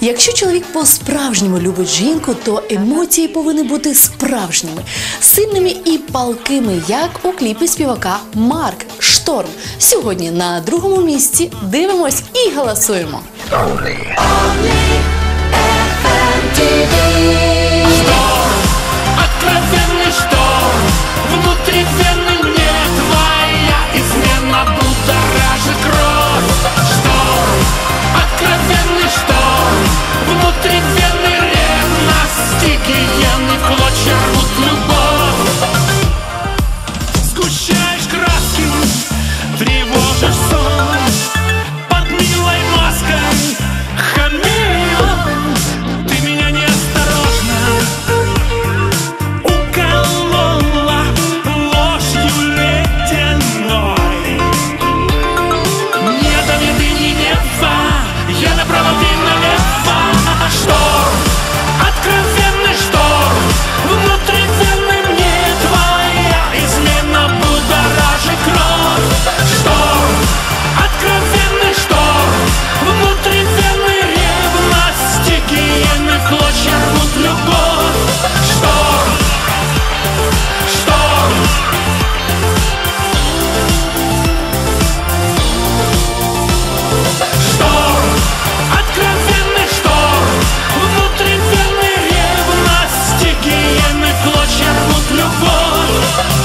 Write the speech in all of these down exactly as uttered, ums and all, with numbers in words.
Якщо чоловік по-справжньому любить жінку, то емоції повинні бути справжніми, сильними і палкими, як у кліпі співака Марк «Шторм». Сьогодні на другому місці дивимось і голосуємо. Only. Откровенный шторм, внутри вены мне твоя измена будоражит кровь. Шторм, откровенный шторм, внутри вены ревность, гиены клочья рвут любовь. Сгущаешь краски, тревожишь сон, под милой маской хамелеон. Ты меня неосторожно уколола ложью ледяной. Не до еды, ни нева, я направо, ты налево. Шторм, откровенный шторм, внутри вены мне твоя измена будоражит кровь. Шторм, откровенный шторм, внутри вены ревность, гиены клочья рвут любовь. Шторм, шторм. Шторм, откровенный шторм, внутри вены ревность, гиены клочья рвут любовь.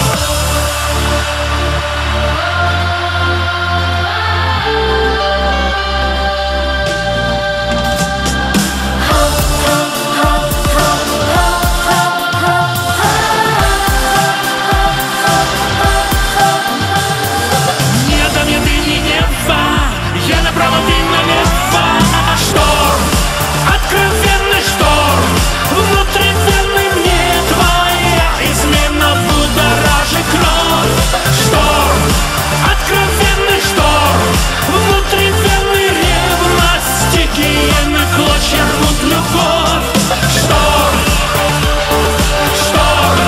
Не дам еды, ни нева, я направо, ты налево. Шторм, откровенный шторм, внутри вены мне твоя измена будоражит кровь. Шторм, откровенный шторм, внутри вены ревность, гиены клочья рвут любовь. Шторм, шторм.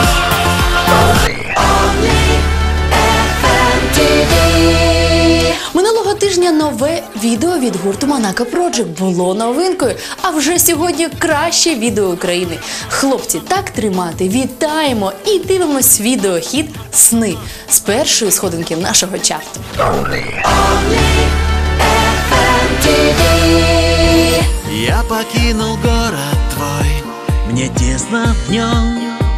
Минулого тижня нове відео від гурту Monaco Project було новинкою, а вже сьогодні краще відео України. Хлопці, так тримати, вітаємо і дивимось відеохіт «Сни» з першої сходинки нашого чарту. Only. Я покинул город твой, мне тесно в нем.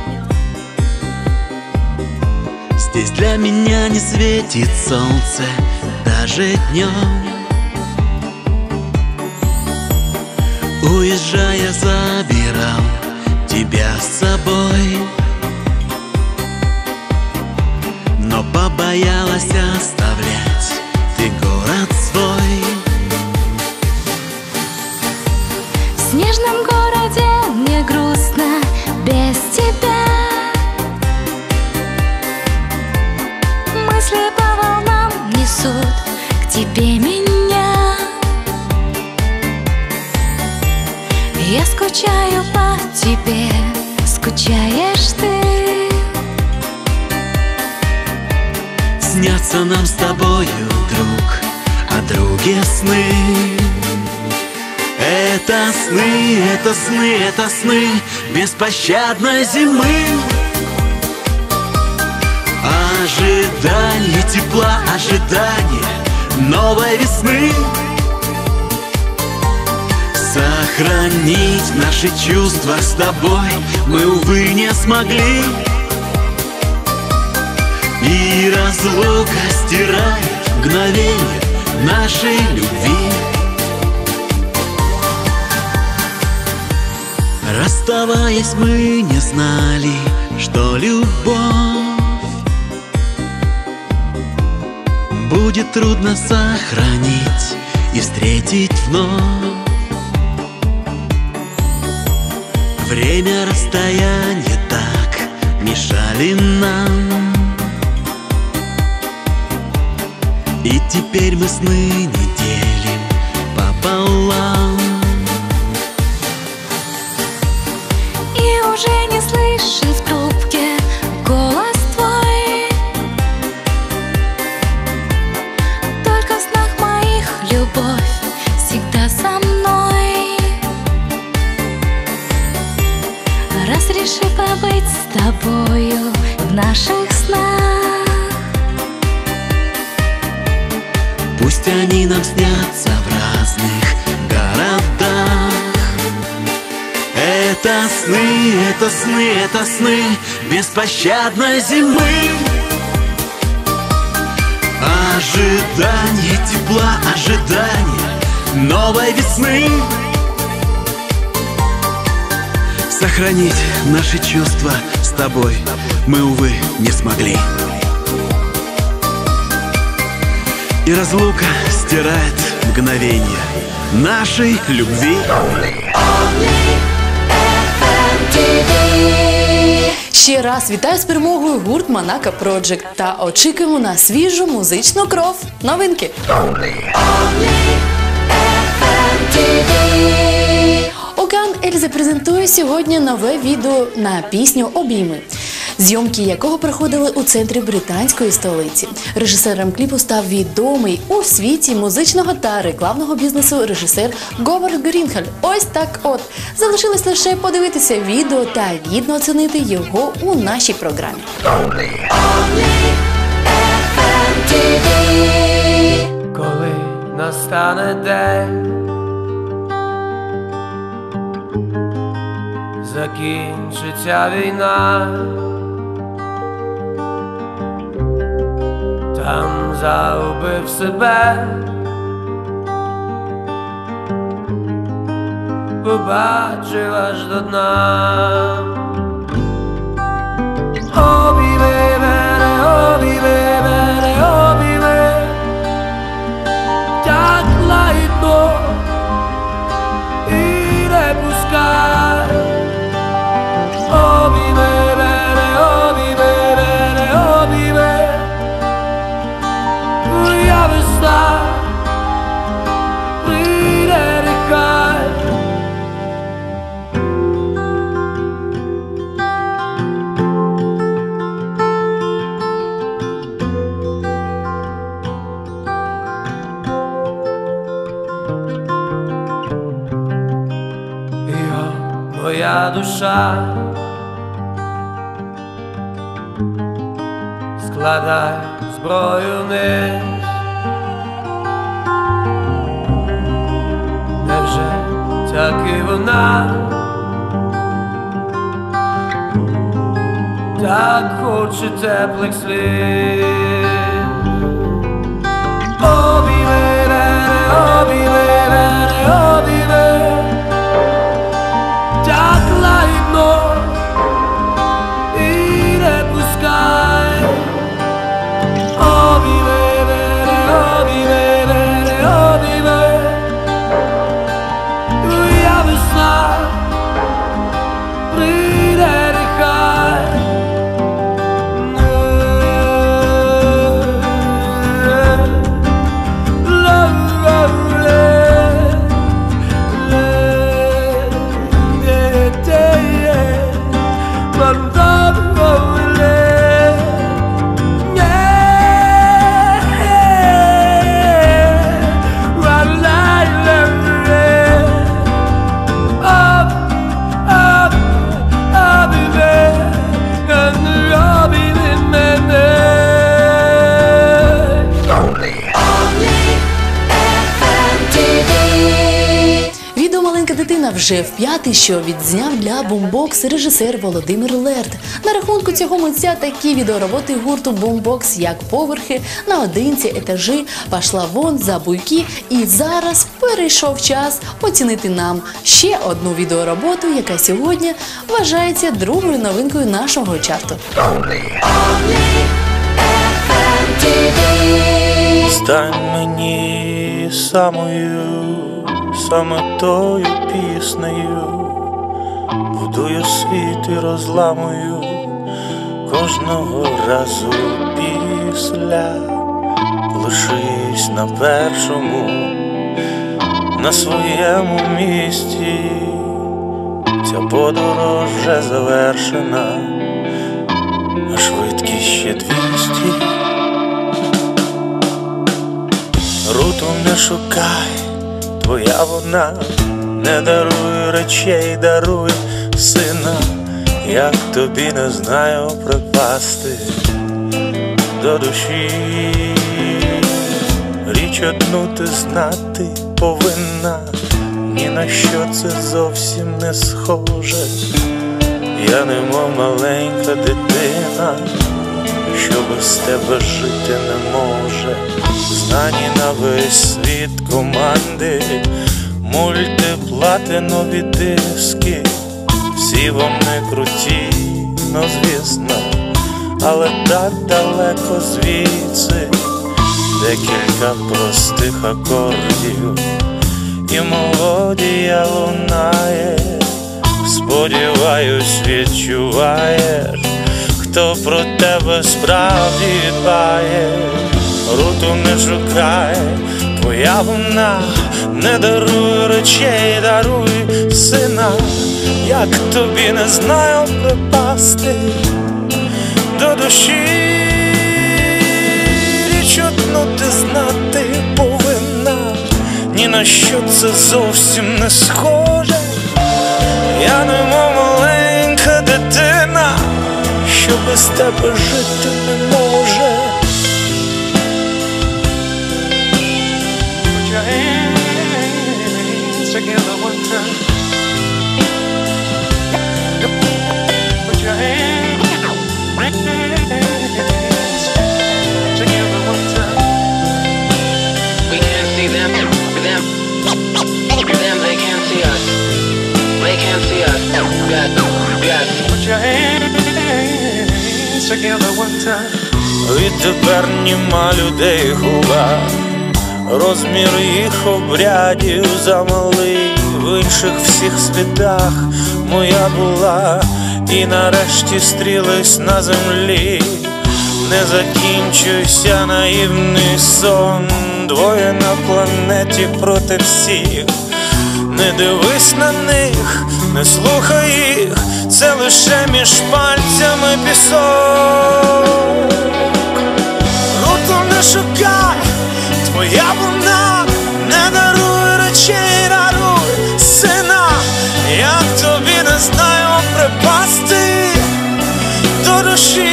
Здесь для меня не светит солнце даже днем. Уезжая, забирал тебя с собой, но побоялась оставлять ты город свой. В снежном городе мне грустно без тебя. Мысли по волнам несут к тебе меня. Я скучаю по тебе, скучаешь ты. Снятся нам с тобою, друг, о друге сны. Это сны, это сны, это сны беспощадной зимы. Ожидание тепла, ожидание новой весны. Сохранить наши чувства с тобой мы, увы, не смогли. И разлука стирает мгновение нашей любви. Расставаясь, мы не знали, что любовь будет трудно сохранить и встретить вновь. Время, расстояние так мешали нам, и теперь мы сны не делим пополам. И уже не слышен в трубке голос твой. Только в снах моих любовь всегда со мной. Лучше побыть с тобою в наших снах. Пусть они нам снятся в разных городах. Это сны, это сны, это сны беспощадной зимы. Ожидание тепла, ожидание новой весны. Сохранить наши чувства с тобой мы, увы, не смогли. И разлука стирает мгновение нашей любви. Ще раз вітаю з перемогою гурт Monaco Project та очікуємо на свіжу музичну кров. Новинки. Океан Ельзи презентує сьогодні нове відео на пісню «Обійми», зйомки якого проходили у центрі британської столиці. Режисером кліпу став відомий у світі музичного та рекламного бізнесу режисер Говард Грінхель. Ось так от. Залишилось лише подивитися відео та гідно оцінити його у нашій програмі. Коли настане день, закінчиться війна, там загубив себе, побачив аж до дна. Обійми мене, обійми мене, обійми, так лагідно і не пускай. Обійми мене, обійми мене, обійми, я весна, прийде нехай. Я, моя душа, складай зброю вниз. Невже так і вона так хоче теплих слів? Обійми мене, обійми мене, обійми, так лагідно і не пускай. Обійми мене, обійми мене, обійми, я весна, прийде нехай. Вже в п'ятий, що відзняв для Бумбокс режисер Володимир Лерт. На рахунку цього митця такі відеороботи гурту Бумбокс, як «Поверхи», «Наодинці», «Етажі», «Пошла вон», «Забуйки». І зараз перейшов час оцінити нам ще одну відеороботу, яка сьогодні вважається другою новинкою нашого чарту. Стань мені самою, саме тою піснею, будую світ і розламую кожного разу після. Лишись на першому, на своєму місці, ця подорож вже завершена, а швидкість ще двісті. Руту не шукай, твоя вона, не даруй речей, даруй сина. як тобі не знаю припасти до душі. Річ одну ти знати повинна, ні на що це зовсім не схоже. Я немов маленька дитина, що без тебе жити не може. Знані на весь світ команди, мультиплатинові диски. Всі вони круті, ну звісно, але так далеко звідси. Декілька простих акордів і мелодія лунає. Сподіваюсь, відчуваєш, хто про тебе справді дбає. Руту не шукай, твоя вона не даруй речей, даруй сина. Як тобі не знаю припасти до душі. Річ одну ти знати повинна, ні на що це зовсім не схоже. Я немов маленька дитина, що без тебе жити не може. Put your hands together one time. Put your hands together one time. We can't see them, them, them, they can't see us. They can't see us. God, God. Put your hands together one time. Відтепер німа людей губа, розмір їх обрядів замалий. В інших всіх світах моя була, і нарешті стрілись на землі. Не закінчуйся, наївний сон, двоє на планеті проти всіх. Не дивись на них, не слухай їх, це лише між пальцями пісок. Руту не шукай, твоя вона не даруй речей, даруй сина. Як тобі не знаю припасти до душі.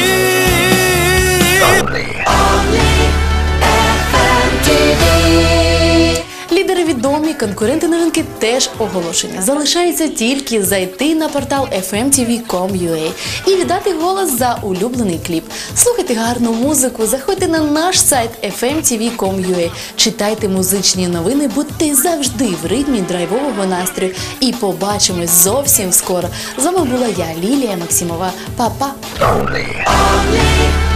Лідери відомі, конкуренти новинки теж оголошення. Залишається тільки зайти на портал еф ем ті ві крапка ком крапка ю а і віддати голос за улюблений кліп. Слухайте гарну музику, заходьте на наш сайт еф ем ті ві крапка ком крапка ю а, читайте музичні новини, будьте завжди в ритмі драйвового настрою. І побачимось зовсім скоро. З вами була я, Лілія Максимова. Па-па! Only